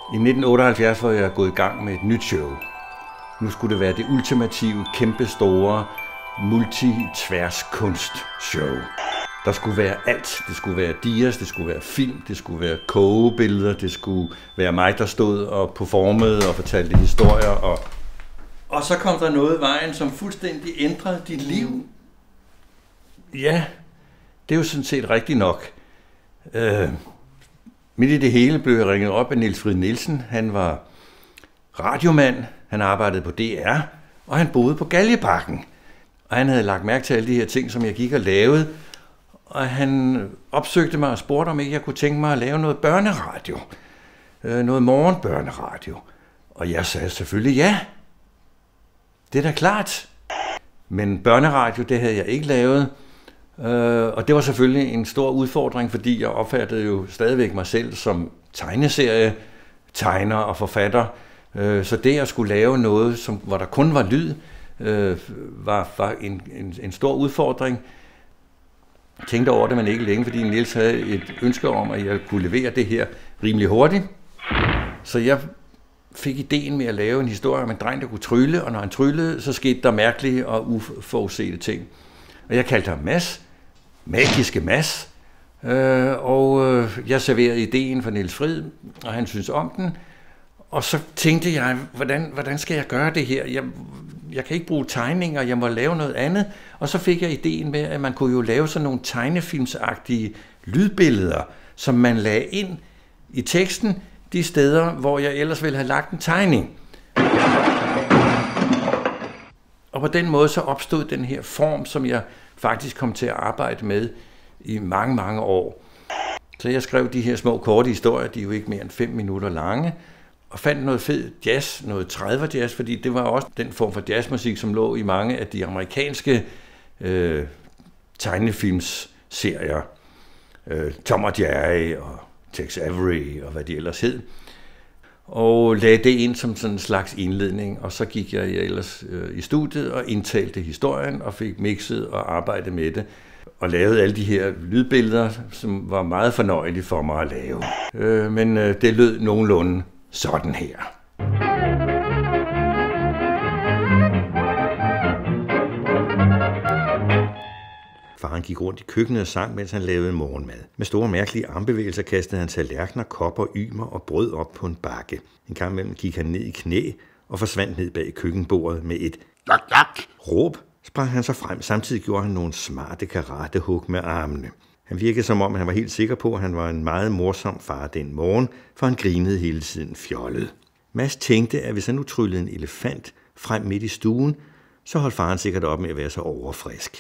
I 1978 var jeg gået i gang med et nyt show. Nu skulle det være det ultimative, kæmpestore, multi-tværs-kunstshow. Der skulle være alt. Det skulle være dias, det skulle være film, det skulle være kogebilleder, det skulle være mig, der stod og performede og fortalte historier. Og så kom der noget i vejen, som fuldstændig ændrede dit liv. Ja, det er jo sådan set rigtigt nok. Midt i det hele blev jeg ringet op af Niels Fried Nielsen. Han var radiomand, han arbejdede på DR, og han boede på Galjebakken. Og han havde lagt mærke til alle de her ting, som jeg gik og lavede. Og han opsøgte mig og spurgte, om ikke jeg kunne tænke mig at lave noget børneradio. Noget morgenbørneradio. Og jeg sagde selvfølgelig ja. Det er da klart. Men børneradio, det havde jeg ikke lavet. Og det var selvfølgelig en stor udfordring, fordi jeg opfattede jo stadigvæk mig selv som tegner og forfatter. Så det at skulle lave noget, hvor der kun var lyd, var en stor udfordring. Jeg tænkte over det, men ikke længe, fordi Niels havde et ønske om, at jeg kunne levere det her rimelig hurtigt. Så jeg fik ideen med at lave en historie om en dreng, der kunne trylle, og når han tryllede, så skete der mærkelige og uforudsete ting. Og jeg kaldte ham Mads, magiske Mads, og jeg serverede ideen for Niels Fried, og han syntes om den. Og så tænkte jeg, hvordan skal jeg gøre det her? Jeg kan ikke bruge tegninger, jeg må lave noget andet. Og så fik jeg ideen med, at man kunne jo lave sådan nogle tegnefilmsagtige lydbilleder, som man lagde ind i teksten, de steder, hvor jeg ellers ville have lagt en tegning. Og på den måde så opstod den her form, som jeg faktisk kom til at arbejde med i mange, mange år. Så jeg skrev de her små korte historier, de er jo ikke mere end 5 minutter lange, og fandt noget fed jazz, noget 30'er jazz, fordi det var også den form for jazzmusik, som lå i mange af de amerikanske tegnefilmsserier. Tom og Jerry og Tex Avery og hvad de ellers hed. Og lagde det ind som sådan en slags indledning, og så gik jeg ellers i studiet og indtalte historien og fik mixet og arbejdet med det. Og lavede alle de her lydbilleder, som var meget fornøjelige for mig at lave. Men det lød nogenlunde sådan her. Faren gik rundt i køkkenet og sang, mens han lavede morgenmad. Med store mærkelige armbevægelser kastede han tallerkener, kopper, ymer og brød op på en bakke. En gang imellem gik han ned i knæ og forsvandt ned bag køkkenbordet med et råb. Sprang han så frem. Samtidig gjorde han nogle smarte karatehug med armene. Han virkede som om, han var helt sikker på, at han var en meget morsom far den morgen, for han grinede hele tiden fjollet. Mads tænkte, at hvis han nu tryllede en elefant frem midt i stuen, så holdt faren sikkert op med at være så overfrisk.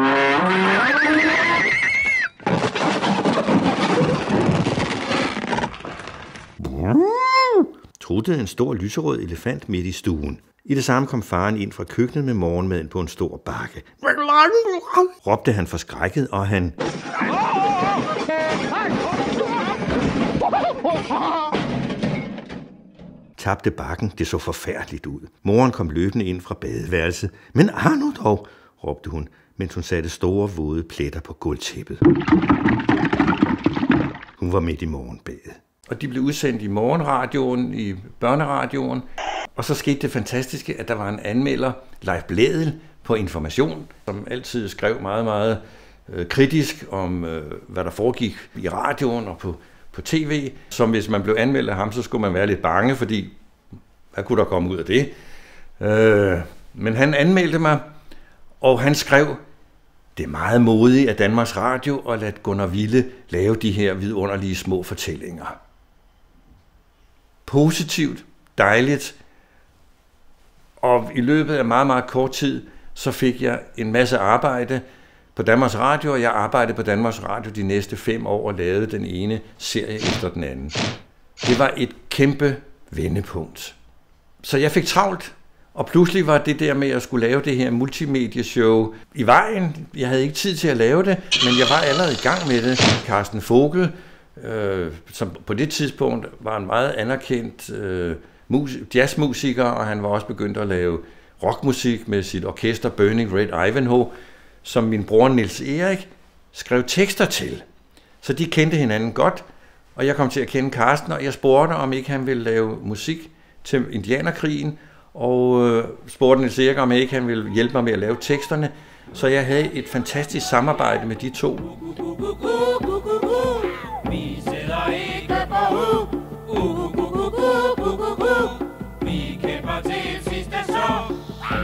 Truttede en stor lyserød elefant midt i stuen. I det samme kom faren ind fra køkkenet med morgenmaden på en stor bakke. Råbte han forskrækket, og han tabte bakken. Det så forfærdeligt ud. Moren kom løbende ind fra badeværelset. Men Arno dog, råbte hun, mens hun satte store våde pletter på gulvtæppet. Hun var midt i morgenbadet. Og de blev udsendt i morgenradioen, i børneradioen. Og så skete det fantastiske, at der var en anmelder, Leif Blædel, på Information, som altid skrev meget, meget kritisk om, hvad der foregik i radioen og på tv. Som hvis man blev anmeldt af ham, så skulle man være lidt bange, fordi hvad kunne der komme ud af det? Men han anmeldte mig, og han skrev, det er meget modigt af Danmarks Radio at lade Gunnar Wille lave de her vidunderlige små fortællinger. Positivt, dejligt. Og i løbet af meget, meget kort tid, så fik jeg en masse arbejde på Danmarks Radio, og jeg arbejdede på Danmarks Radio de næste 5 år og lavede den ene serie efter den anden. Det var et kæmpe vendepunkt. Så jeg fik travlt, og pludselig var det der med at skulle lave det her multimedieshow i vejen. Jeg havde ikke tid til at lave det, men jeg var allerede i gang med det. Carsten Vogel, som på det tidspunkt var en meget anerkendt jazzmusiker, og han var også begyndt at lave rockmusik med sit orkester Burning Red Ivanhoe, som min bror Niels Erik skrev tekster til. Så de kendte hinanden godt, og jeg kom til at kende Carsten, og jeg spurgte, om ikke han ville lave musik til Indianerkrigen, og spurgte Niels Erik, om ikke han ville hjælpe mig med at lave teksterne. Så jeg havde et fantastisk samarbejde med de to. Vi sidder ikke på vi kæmper til sidste så.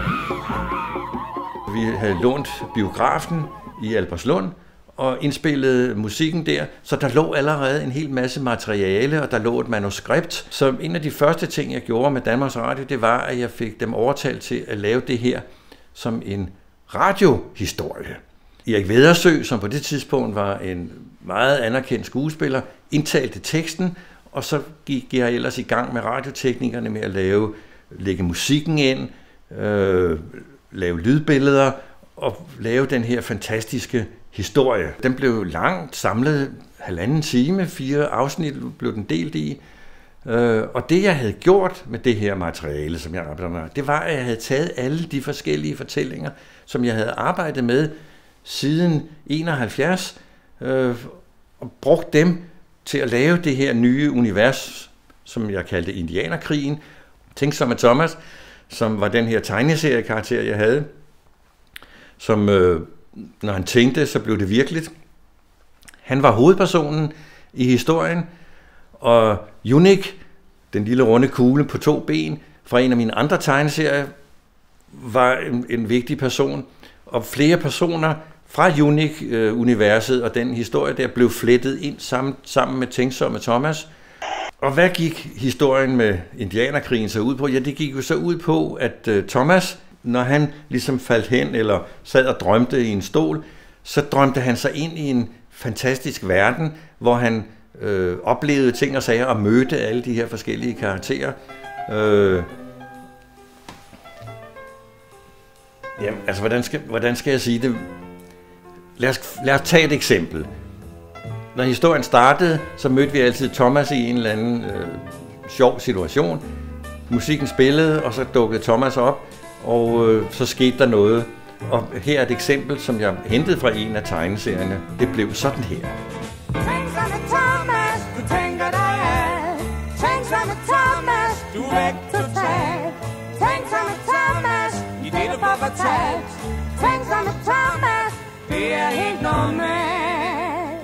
Vi havde lånt biografen i Albertslund og indspillede musikken der, så der lå allerede en hel masse materiale, og der lå et manuskript. Så en af de første ting, jeg gjorde med Danmarks Radio, det var, at jeg fik dem overtalt til at lave det her som en radiohistorie. Erik Vedersø, som på det tidspunkt var en meget anerkendt skuespiller, indtalte teksten, og så gik jeg ellers i gang med radioteknikerne med at lægge musikken ind, lave lydbilleder og lave den her fantastiske historie. Den blev langt samlet, 1,5 time, 4 afsnit blev den delt i. Og det jeg havde gjort med det her materiale, som jeg arbejdede med, det var, at jeg havde taget alle de forskellige fortællinger, som jeg havde arbejdet med siden 71, og brugt dem til at lave det her nye univers, som jeg kaldte Indianerkrigen. Tænk så med Thomas, som var den her tegneseriekarakter, jeg havde, som når han tænkte, så blev det virkeligt. Han var hovedpersonen i historien, og Unik, den lille runde kugle på 2 ben, fra en af mine andre tegneserier, var en vigtig person. Og flere personer fra Unik-universet og den historie der blev flettet ind sammen med Tænksomme Thomas. Og hvad gik historien med Indianerkrigen så ud på? Ja, det gik jo så ud på, at Thomas, når han ligesom faldt hen eller sad og drømte i en stol, så drømte han sig ind i en fantastisk verden, hvor han oplevede ting og sager og mødte alle de her forskellige karakterer. Jamen, altså, hvordan skal jeg sige det? Lad os tage et eksempel. Når historien startede, så mødte vi altid Thomas i en eller anden sjov situation. Musikken spillede, og så dukkede Thomas op, og så skete der noget. Og her er et eksempel, som jeg hentede fra en af tegneserierne. Det blev sådan her. Tænksomme Thomas, du tænker dig alt. Tænksomme Thomas, du er væk totalt. Tænksomme Thomas, i det du får fortalt. Tænksomme Thomas, det er helt normalt.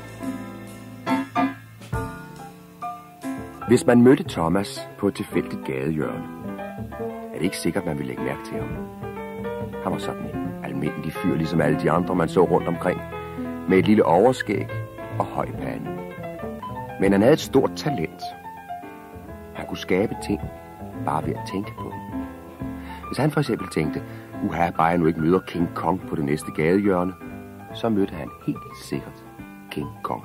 Hvis man mødte Thomas på et tilfældigt gadehjørne, er det ikke sikkert, man ville lægge mærke til ham. Han var sådan en almindelig fyr, ligesom alle de andre, man så rundt omkring, med et lille overskæg og høj pande. Men han havde et stort talent. Han kunne skabe ting bare ved at tænke på dem. Hvis han for eksempel tænkte, bare jeg nu ikke møder King Kong på det næste gadehjørne, så mødte han helt sikkert King Kong.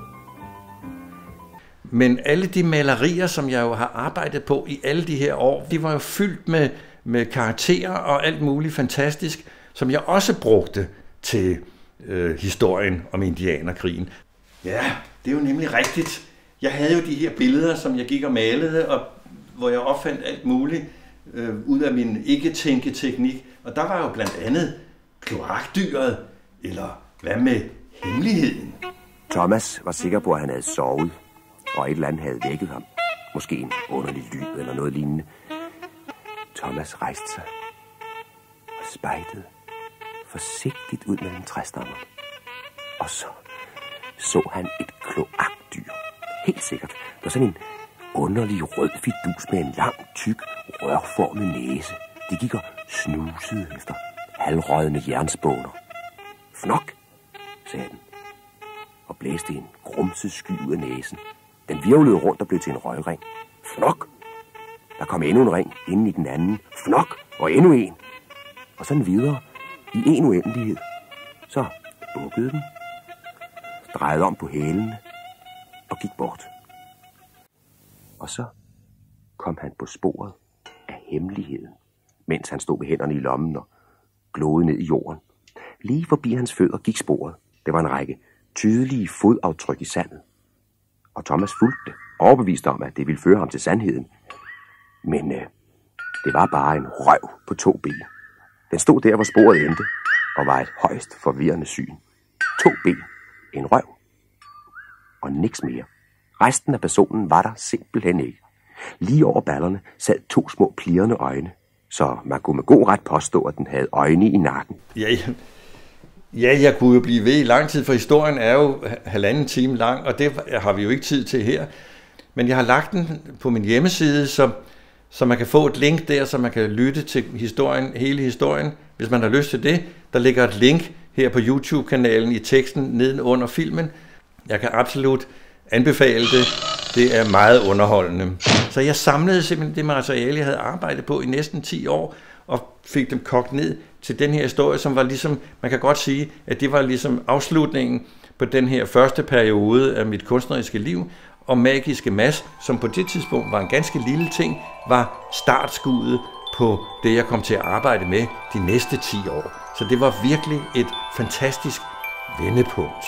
Men alle de malerier, som jeg jo har arbejdet på i alle de her år, de var jo fyldt med karakterer og alt muligt fantastisk, som jeg også brugte til historien om Indianerkrigen. Ja, det er jo nemlig rigtigt. Jeg havde jo de her billeder, som jeg gik og malede, og hvor jeg opfandt alt muligt ud af min ikke-tænketeknik. Og der var jo blandt andet kloakdyret, eller hvad med hemmeligheden? Thomas var sikker på, at han havde sovet, og et eller andet havde vækket ham. Måske en underlig lyd eller noget lignende. Thomas rejste sig og spejdede forsigtigt ud mellem træstammer. Og så han et kloakdyr. Helt sikkert. Der var sådan en underlig rød fidus med en lang, tyk, rørformet næse. De gik og snusede efter halvrådne jernspåner. Fnok, sagde den, og blæste en grumset sky ud af næsen. Den virvlede rundt og blev til en røgring. Fnok! Der kom endnu en ring inden i den anden. Fnok! Og endnu en. Og sådan videre i en uendelighed. Så bukkede den, drejede om på hælene og gik bort. Og så kom han på sporet af hemmeligheden, mens han stod med hænderne i lommen og glodede ned i jorden. Lige forbi hans fødder gik sporet. Det var en række tydelige fodaftryk i sandet. Og Thomas fulgte det, overbevist om, at det ville føre ham til sandheden. Men det var bare en røv på 2 ben. Den stod der, hvor sporet endte, og var et højst forvirrende syn. 2 ben, en røv, og niks mere. Resten af personen var der simpelthen ikke. Lige over ballerne sad 2 små plirrende øjne, så man kunne med god ret påstå, at den havde øjne i nakken. Ja, jeg kunne jo blive ved i lang tid, for historien er jo 1,5 time lang, og det har vi jo ikke tid til her. Men jeg har lagt den på min hjemmeside, så man kan få et link der, så man kan lytte til historien, hele historien, hvis man har lyst til det. Der ligger et link her på YouTube-kanalen i teksten nedenunder filmen. Jeg kan absolut anbefale det. Det er meget underholdende. Så jeg samlede simpelthen det materiale, jeg havde arbejdet på i næsten 10 år, og fik dem kogt ned til den her historie, som var ligesom, man kan godt sige, at det var ligesom afslutningen på den her første periode af mit kunstneriske liv, og Magiske Mads, som på det tidspunkt var en ganske lille ting, var startskuddet på det, jeg kom til at arbejde med de næste 10 år. Så det var virkelig et fantastisk vendepunkt.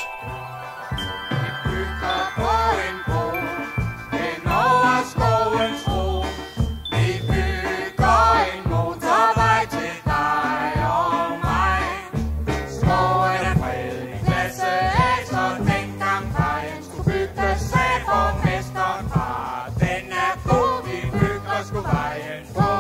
Den er god, vi bygger sgu vejen.